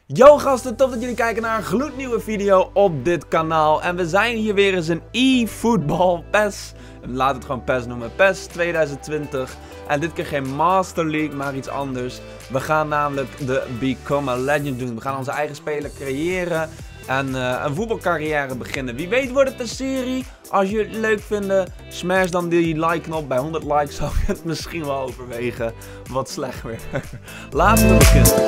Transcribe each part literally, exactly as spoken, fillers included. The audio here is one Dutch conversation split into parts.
Yo gasten, tof dat jullie kijken naar een gloednieuwe video op dit kanaal. En we zijn hier weer eens in eFootball P E S. Laten we het gewoon P E S noemen. P E S twintig twintig. En dit keer geen Master League, maar iets anders. We gaan namelijk de Become a Legend doen. We gaan onze eigen speler creëren. En uh, een voetbalcarrière beginnen. Wie weet wordt het een serie. Als jullie het leuk vinden, smash dan die like knop. Bij honderd likes zou ik het misschien wel overwegen. Wat slecht weer. Laten we beginnen.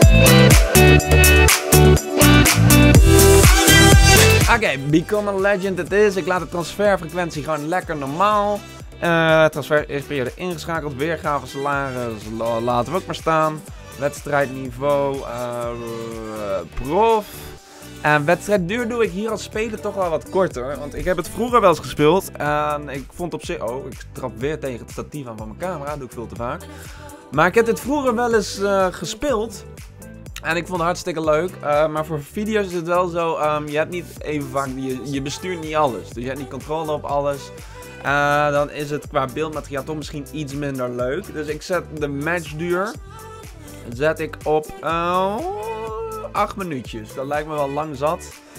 Oké, okay, Become a Legend het is. Ik laat de transferfrequentie gewoon lekker normaal. Uh, transferperiode ingeschakeld. Weergave salaris laten we ook maar staan. Wedstrijdniveau. Uh, prof. En wedstrijdduur doe ik hier als speler toch wel wat korter. Want ik heb het vroeger wel eens gespeeld. En ik vond op zich... Oh, ik trap weer tegen het statief aan van mijn camera. Dat doe ik veel te vaak. Maar ik heb dit vroeger wel eens uh, gespeeld. En ik vond het hartstikke leuk. Uh, maar voor video's is het wel zo. Um, je hebt niet even vaak... Je, je bestuurt niet alles. Dus je hebt niet controle op alles. Uh, dan is het qua beeldmateriaal toch misschien iets minder leuk. Dus ik zet de matchduur... Zet ik op... Uh, acht minuutjes. Dat lijkt me wel lang zat.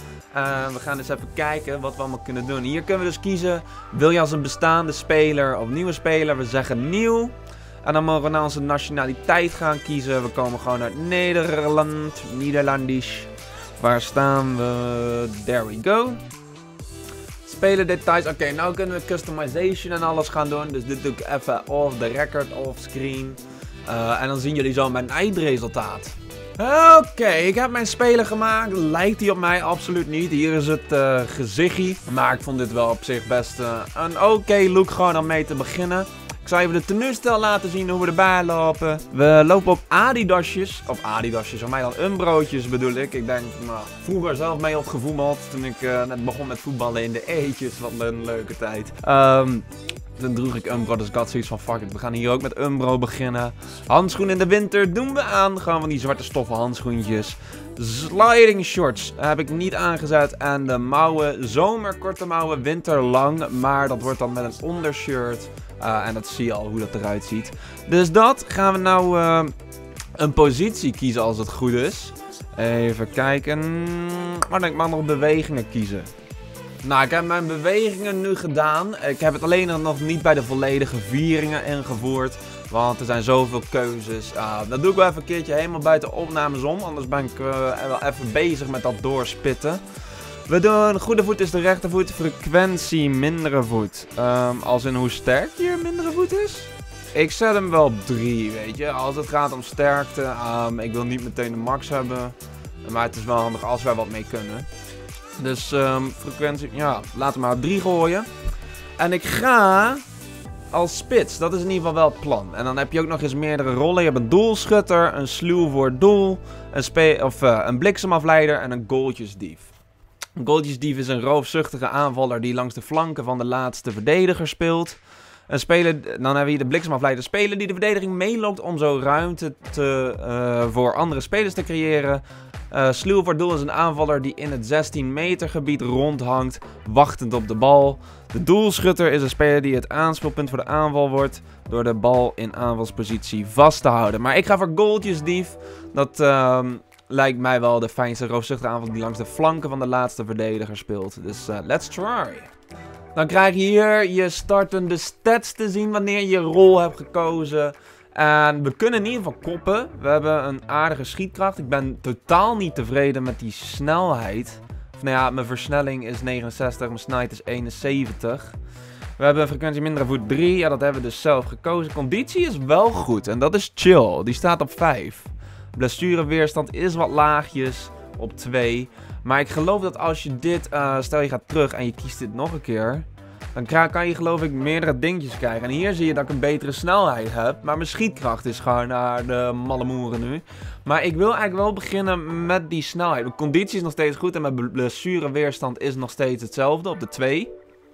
Uh, we gaan eens even kijken wat we allemaal kunnen doen. Hier kunnen we dus kiezen. Wil je als een bestaande speler of nieuwe speler? We zeggen nieuw. En dan mogen we naar onze nationaliteit gaan kiezen. We komen gewoon uit Nederland. Nederlandisch. Waar staan we? There we go. Spelerdetails. Oké, okay, nou kunnen we customization en alles gaan doen. Dus dit doe ik even off the record, off screen. Uh, en dan zien jullie zo mijn eindresultaat. Oké, okay, ik heb mijn speler gemaakt. Lijkt hij op mij? Absoluut niet. Hier is het uh, gezichtje. Maar ik vond dit wel op zich best uh, een oké okay look gewoon om mee te beginnen. Ik zal even de tenuestel laten zien hoe we erbij lopen. We lopen op Adidasjes. Of Adidasjes, voor mij dan Umbrootjes bedoel ik. Ik denk, nou, vroeger zelf mee opgevoetbald. Toen ik uh, net begon met voetballen in de eetjes. Wat een leuke tijd. Um, Toen droeg ik Umbro, dus ik had zoiets van fuck it, we gaan hier ook met Umbro beginnen. Handschoenen in de winter doen we aan. Gewoon van die zwarte stoffen handschoentjes. Sliding shorts heb ik niet aangezet. En de mouwen, zomerkorte mouwen, winterlang. Maar dat wordt dan met een ondershirt. Uh, en dat zie je al hoe dat eruit ziet. Dus dat gaan we nou uh, een positie kiezen als het goed is. Even kijken. Maar dan mag ik nog bewegingen kiezen. Nou, ik heb mijn bewegingen nu gedaan. Ik heb het alleen nog niet bij de volledige vieringen ingevoerd. Want er zijn zoveel keuzes. Uh, dat doe ik wel even een keertje helemaal buiten opnames om. Anders ben ik uh, wel even bezig met dat doorspitten. We doen, goede voet is de rechtervoet. Frequentie, mindere voet. Um, als in hoe sterk hier mindere voet is? Ik zet hem wel op drie, weet je. Als het gaat om sterkte. Um, ik wil niet meteen de max hebben. Maar het is wel handig als wij wat mee kunnen. Dus um, frequentie, ja, laten we maar op drie gooien. En ik ga als spits, dat is in ieder geval wel het plan. En dan heb je ook nog eens meerdere rollen. Je hebt een doelschutter, een sluw voor het doel, een, spe of, uh, een bliksemafleider en een goaltjesdief. Een goaltjesdief is een roofzuchtige aanvaller die langs de flanken van de laatste verdediger speelt. Een speler, dan hebben we hier de bliksemafleider, speler die de verdediging meelokt om zo ruimte te, uh, voor andere spelers te creëren. Uh, Sluw voor doel is een aanvaller die in het zestien meter gebied rondhangt, wachtend op de bal. De doelschutter is een speler die het aanspeelpunt voor de aanval wordt, door de bal in aanvalspositie vast te houden. Maar ik ga voor goaltjesdief. Dat uh, lijkt mij wel de fijnste roofzuchtige aanval die langs de flanken van de laatste verdediger speelt. Dus uh, let's try. Dan krijg je hier je startende stats te zien wanneer je je rol hebt gekozen. En we kunnen in ieder geval koppen. We hebben een aardige schietkracht. Ik ben totaal niet tevreden met die snelheid. Of nou ja, mijn versnelling is negenenzestig, mijn snelheid is eenenzeventig. We hebben een frequentie mindere voet drie. Ja, dat hebben we dus zelf gekozen. Conditie is wel goed en dat is chill. Die staat op vijf. Blessureweerstand is wat laagjes op twee. Maar ik geloof dat als je dit, uh, stel je gaat terug en je kiest dit nog een keer, dan kan je geloof ik meerdere dingetjes krijgen. En hier zie je dat ik een betere snelheid heb. Maar mijn schietkracht is gewoon naar de malle moeren nu. Maar ik wil eigenlijk wel beginnen met die snelheid. De conditie is nog steeds goed en mijn blessureweerstand is nog steeds hetzelfde op de twee.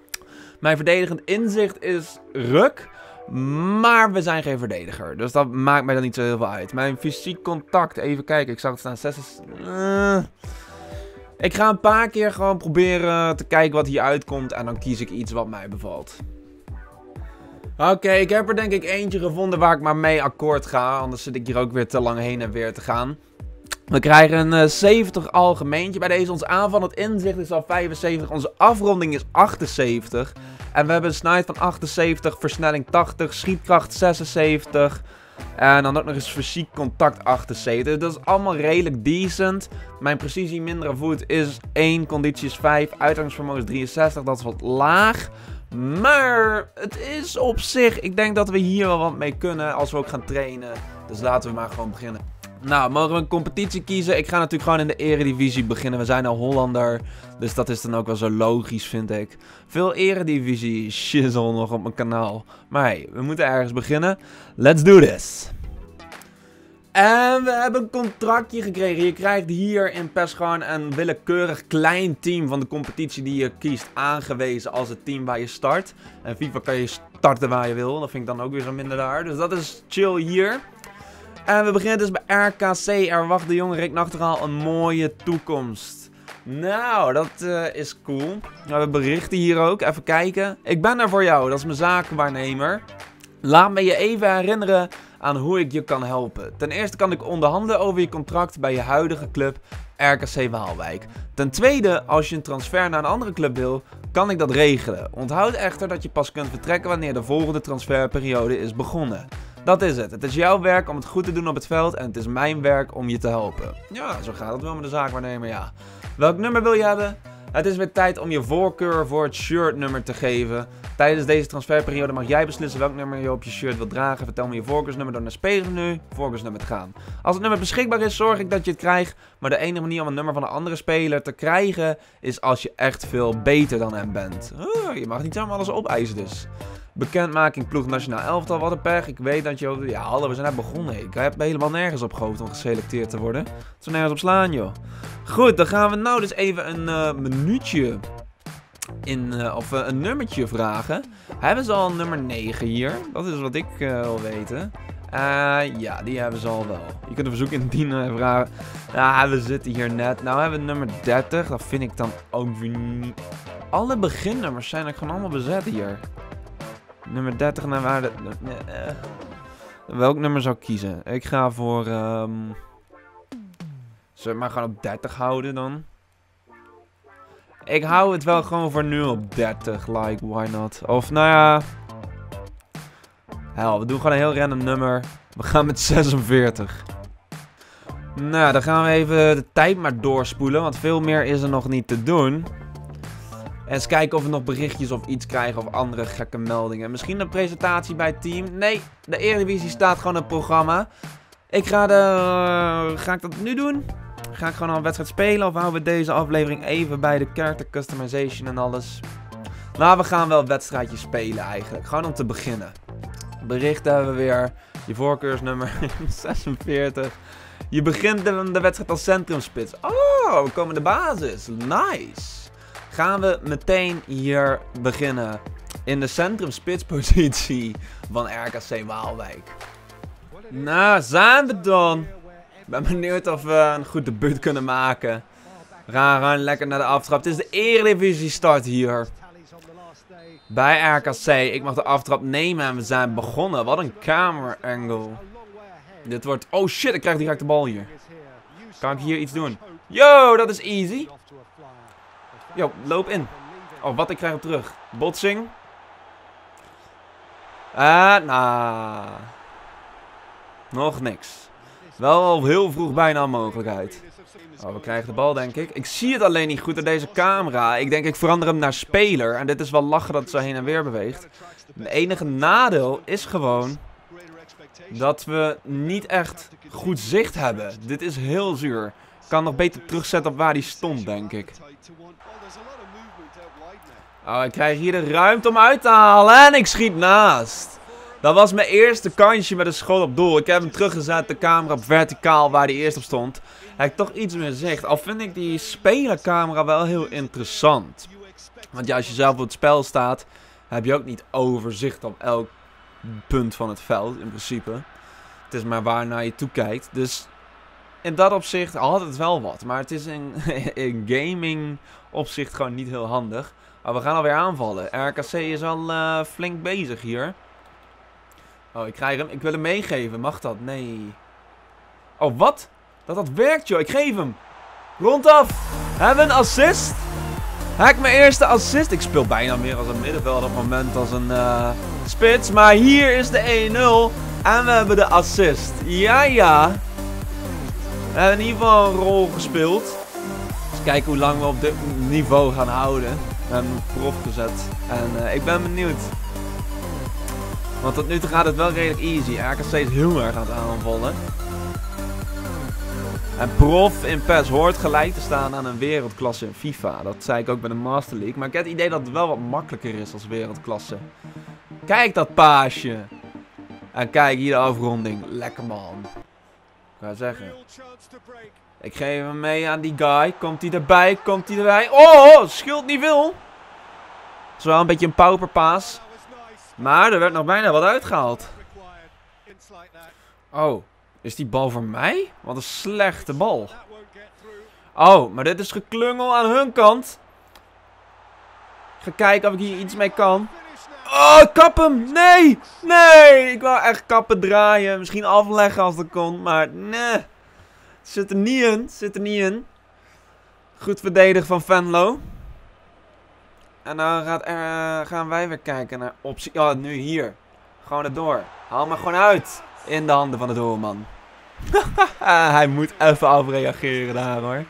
Mijn verdedigend inzicht is ruk. Maar we zijn geen verdediger. Dus dat maakt mij dan niet zo heel veel uit. Mijn fysiek contact, even kijken. Ik zag het staan zes. Uh, ik ga een paar keer gewoon proberen te kijken wat hier uitkomt. En dan kies ik iets wat mij bevalt. Oké, okay, ik heb er denk ik eentje gevonden waar ik maar mee akkoord ga. Anders zit ik hier ook weer te lang heen en weer te gaan. We krijgen een uh, zeventig algemeentje bij deze. Ons aanvallend inzicht is al vijfenzeventig. Onze afronding is achtenzeventig. En we hebben een snelheid van achtenzeventig, versnelling tachtig, schietkracht zesenzeventig. En dan ook nog eens fysiek contact achtenzeventig. Dat is allemaal redelijk decent. Mijn precisie mindere voet is één, conditie is vijf, uithoudingsvermogen is drieënzestig. Dat is wat laag. Maar het is op zich, ik denk dat we hier wel wat mee kunnen als we ook gaan trainen. Dus laten we maar gewoon beginnen. Nou, mogen we een competitie kiezen? Ik ga natuurlijk gewoon in de eredivisie beginnen. We zijn al Hollander, dus dat is dan ook wel zo logisch, vind ik. Veel eredivisie shizzle nog op mijn kanaal. Maar hey, we moeten ergens beginnen. Let's do this. En we hebben een contractje gekregen. Je krijgt hier in PES gewoon een willekeurig klein team van de competitie die je kiest aangewezen als het team waar je start. En FIFA kan je starten waar je wil. Dat vind ik dan ook weer zo minder daar. Dus dat is chill hier. En we beginnen dus bij R K C. Er wacht de jonge Rick Nachtegaal een mooie toekomst. Nou, dat uh, is cool. We hebben berichten hier ook. Even kijken. Ik ben er voor jou. Dat is mijn zakenwaarnemer. Laat me je even herinneren aan hoe ik je kan helpen. Ten eerste kan ik onderhandelen over je contract bij je huidige club R K C Waalwijk. Ten tweede, als je een transfer naar een andere club wil, kan ik dat regelen. Onthoud echter dat je pas kunt vertrekken wanneer de volgende transferperiode is begonnen. Dat is het. Het is jouw werk om het goed te doen op het veld en het is mijn werk om je te helpen. Ja, zo gaat het wel met de zaakwaarnemer, ja. Welk nummer wil je hebben? Het is weer tijd om je voorkeur voor het shirtnummer te geven. Tijdens deze transferperiode mag jij beslissen welk nummer je op je shirt wilt dragen. Vertel me je voorkeursnummer door naar spelersmenu, voorkeursnummer te gaan. Als het nummer beschikbaar is, zorg ik dat je het krijgt. Maar de enige manier om een nummer van een andere speler te krijgen is als je echt veel beter dan hem bent. Oh, je mag niet zomaar alles opeisen dus. Bekendmaking ploeg nationaal elftal, wat een pech. Ik weet dat je ook... Ja, hallo, we zijn net begonnen. Ik heb helemaal nergens op gehoopt om geselecteerd te worden. Het is er nergens op slaan, joh. Goed, dan gaan we nou dus even een uh, minuutje in, uh, of uh, een nummertje vragen. Hebben ze al een nummer negen hier? Dat is wat ik uh, wil weten. Uh, ja, die hebben ze al wel. Je kunt een verzoek indienen en vragen. Ja, we zitten hier net. Nou hebben we nummer dertig. Dat vind ik dan ook weer niet... Alle beginnummers zijn er gewoon allemaal bezet hier. Nummer dertig naar waarde... Uh, welk nummer zou ik kiezen? Ik ga voor... Um... Zullen we maar gewoon op dertig houden dan? Ik hou het wel gewoon voor nu op dertig. Like, why not? Of nou ja... Hel, we doen gewoon een heel random nummer. We gaan met zesenveertig. Nou, dan gaan we even de tijd maar doorspoelen. Want veel meer is er nog niet te doen. En eens kijken of we nog berichtjes of iets krijgen of andere gekke meldingen. Misschien een presentatie bij het team. Nee, de Eredivisie staat gewoon het programma. Ik ga de... Uh, ga ik dat nu doen? Ga ik gewoon al een wedstrijd spelen of houden we deze aflevering even bij de character customization en alles? Nou, we gaan wel een wedstrijdje spelen eigenlijk. Gewoon om te beginnen. Berichten hebben we weer. Je voorkeursnummer zesenveertig. Je begint de, de wedstrijd als centrumspits. Oh, we komen de basis. Nice. Gaan we meteen hier beginnen in de centrumspitspositie van R K C Waalwijk. Nou, zijn we dan. Ik ben benieuwd of we een goed debuut kunnen maken. We gaan gewoon lekker naar de aftrap. Het is de Eredivisie start hier. Bij R K C. Ik mag de aftrap nemen en we zijn begonnen. Wat een camera angle. Dit wordt... Oh shit, ik krijg direct de bal hier. Kan ik hier iets doen? Yo, dat is easy. Yo, loop in. Oh, wat ik krijg op terug. Botsing. Ah, uh, nou. Nog niks. Wel al heel vroeg bijna een mogelijkheid. Oh, we krijgen de bal, denk ik. Ik zie het alleen niet goed door deze camera. Ik denk, ik verander hem naar speler. En dit is wel lachen dat het zo heen en weer beweegt. Het enige nadeel is gewoon dat we niet echt goed zicht hebben. Dit is heel zuur. Ik kan nog beter terugzetten op waar die stond, denk ik. Oh, ik krijg hier de ruimte om uit te halen. En ik schiet naast. Dat was mijn eerste kansje met een schot op doel. Ik heb hem teruggezet, de camera op verticaal waar hij eerst op stond. Heb ik toch iets meer zicht. Al vind ik die spelercamera wel heel interessant. Want ja, als je zelf op het spel staat, heb je ook niet overzicht op elk punt van het veld, in principe. Het is maar waar naar je toe kijkt. Dus in dat opzicht had het wel wat. Maar het is in, in gaming opzicht gewoon niet heel handig. Maar we gaan alweer aanvallen. R K C is al uh, flink bezig hier. Oh, ik krijg hem. Ik wil hem meegeven. Mag dat? Nee. Oh, wat? Dat dat werkt, joh. Ik geef hem. Rondaf. Hebben we een assist? Heb ik mijn eerste assist? Ik speel bijna meer als een middenvelder op het moment als een uh, spits. Maar hier is de één nul. En we hebben de assist. Ja, ja. We hebben in ieder geval een rol gespeeld. Dus kijken hoe lang we op dit niveau gaan houden. We hebben hem prof gezet. En uh, ik ben benieuwd. Want tot nu toe gaat het wel redelijk easy. R K C is heel erg aan het aanvallen. En prof in P E S hoort gelijk te staan aan een wereldklasse in FIFA. Dat zei ik ook bij de Master League. Maar ik heb het idee dat het wel wat makkelijker is als wereldklasse. Kijk dat paasje. En kijk hier de afronding. Lekker man. Ik ga zeggen. Ik geef hem mee aan die guy. Komt hij erbij? Komt hij erbij? Oh, scheelt niet veel. Het is wel een beetje een pauperpaas. Maar er werd nog bijna wat uitgehaald. Oh, is die bal voor mij? Wat een slechte bal. Oh, maar dit is geklungel aan hun kant. Ik ga kijken of ik hier iets mee kan. Oh, kap hem! Nee! Nee! Ik wou echt kappen draaien. Misschien afleggen als dat kon, maar nee. Het zit er niet in. Het zit er niet in. Goed verdedigd van Venlo. En dan gaat er, uh, gaan wij weer kijken naar optie. Ja, oh, nu hier. Gewoon erdoor. Haal maar gewoon uit. In de handen van de doelman. Hij moet even afreageren daar hoor.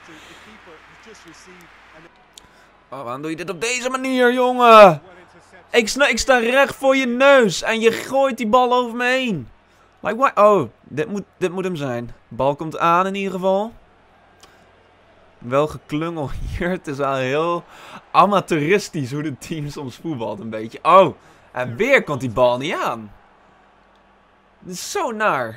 Oh, waarom doe je dit op deze manier, jongen? Ik, ik sta recht voor je neus. En je gooit die bal over me heen. Like what? Oh, dit moet, dit moet hem zijn. De bal komt aan in ieder geval. Wel geklungel hier. Het is wel heel amateuristisch hoe de team soms voetbalt een beetje. Oh, en weer komt die bal niet aan. Dit is zo naar.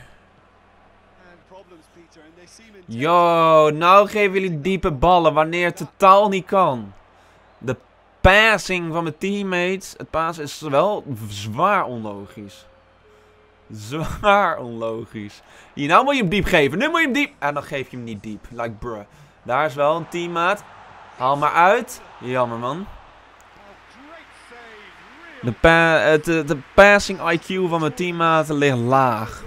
Yo, nou geven jullie diepe ballen wanneer het totaal niet kan. De passing van mijn teammates. Het passen is wel zwaar onlogisch. Zwaar onlogisch. Hier, nou moet je hem diep geven. Nu moet je hem diep. En dan geef je hem niet diep. Like bruh. Daar is wel een teammaat. Haal maar uit. Jammer man. De, pa de, de passing I Q van mijn teammaten ligt laag.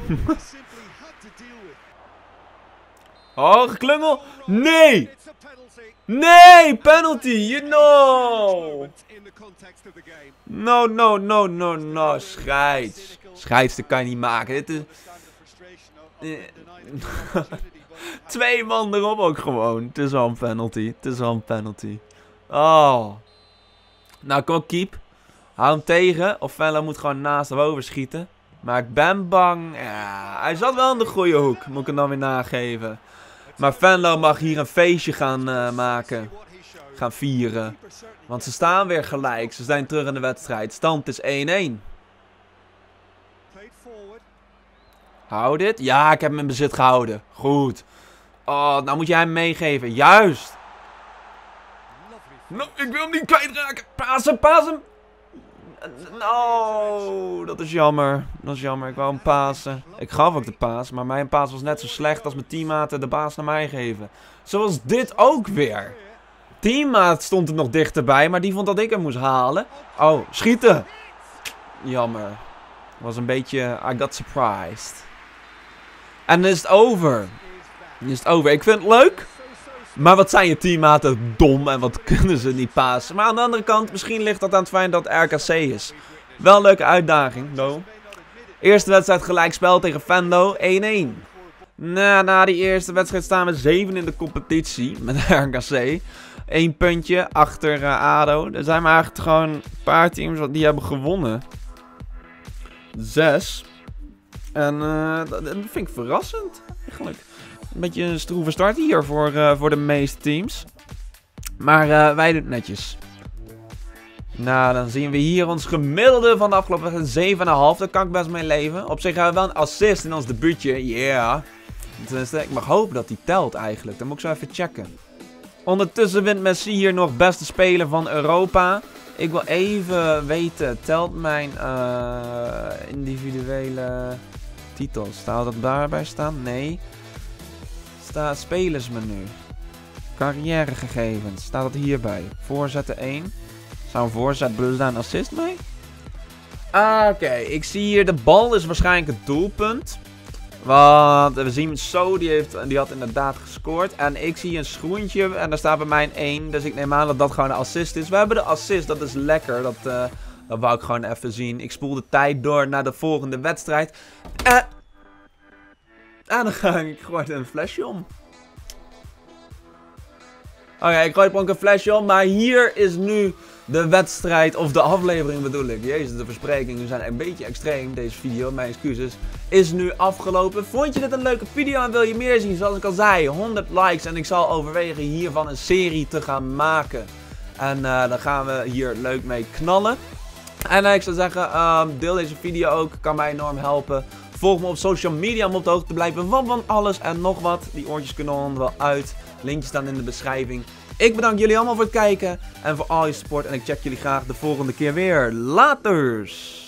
Oh, geklungel. Nee. Nee, penalty. You know. No, no, no, no, no. Scheids. Scheids, dat kan je niet maken. Dit is... Twee man erop ook gewoon. Het is al een penalty. Het is al een penalty. Oh. Nou, kom op, keep. Hou hem tegen. Of Venlo moet gewoon naast hem overschieten. Maar ik ben bang. Ja, hij zat wel in de goede hoek. Moet ik hem dan weer nageven. Maar Venlo mag hier een feestje gaan uh, maken. Gaan vieren. Want ze staan weer gelijk. Ze zijn terug in de wedstrijd. Stand is één één. Hou dit. Ja, ik heb hem in bezit gehouden. Goed. Oh, nou moet jij hem meegeven. Juist. No, ik wil hem niet kwijtraken. Paas hem, paas hem. No, dat is jammer. Dat is jammer. Ik wou hem pasen. Ik gaf ook de paas, maar mijn paas was net zo slecht als mijn teammaten de baas naar mij geven. Zoals dit ook weer. Teammaat stond er nog dichterbij, maar die vond dat ik hem moest halen. Oh, schieten. Jammer. Was een beetje... I got surprised. En dan is het over. Dan is het over. Ik vind het leuk. Maar wat zijn je teammaten dom en wat kunnen ze niet pasen. Maar aan de andere kant, misschien ligt dat aan het feit dat het R K C is. Wel een leuke uitdaging, no. Eerste wedstrijd gelijkspel tegen Venlo, één één. Na, na die eerste wedstrijd staan we zeven in de competitie met R K C. Eén puntje achter uh, A D O. Er zijn maar eigenlijk gewoon een paar teams die hebben gewonnen. Zes. En uh, dat, dat vind ik verrassend, eigenlijk. Een beetje een stroeve start hier voor, uh, voor de meeste teams. Maar uh, wij doen het netjes. Nou, dan zien we hier ons gemiddelde van de afgelopen wedstrijd zeven komma vijf. Daar kan ik best mee leven. Op zich hebben we wel een assist in ons debuutje. Ja. Yeah. Ik mag hopen dat die telt eigenlijk. Dan moet ik zo even checken. Ondertussen wint Messi hier nog beste speler van Europa. Ik wil even weten, telt mijn uh, individuele titels? Staat dat daarbij staan? Nee. Staat spelersmenu. Carrièregegevens. Staat dat hierbij? Voorzetten één. Zou een voorzet plus daar een assist mee? Ah, oké. Okay. Ik zie hier de bal is waarschijnlijk het doelpunt. Want we zien zo, die, heeft, die had inderdaad gescoord. En ik zie een schoentje en daar staat bij mij een één. Dus ik neem aan dat dat gewoon een assist is. We hebben de assist, dat is lekker. Dat, uh, dat wou ik gewoon even zien. Ik spoel de tijd door naar de volgende wedstrijd. Uh, en dan ga ik gewoon een flesje om. Oké, okay, ik gooi gewoon een flesje om. Maar hier is nu de wedstrijd, of de aflevering bedoel ik. Jezus, de versprekingen zijn een beetje extreem. Deze video, mijn excuses, is nu afgelopen. Vond je dit een leuke video en wil je meer zien? Zoals ik al zei, honderd likes en ik zal overwegen hiervan een serie te gaan maken. En uh, dan gaan we hier leuk mee knallen. En uh, ik zou zeggen, uh, deel deze video ook, kan mij enorm helpen. Volg me op social media om op de hoogte te blijven van, van alles en nog wat. Die oortjes kunnen er wel uit. Linkjes staan in de beschrijving. Ik bedank jullie allemaal voor het kijken en voor al je support. En ik check jullie graag de volgende keer weer. Laters!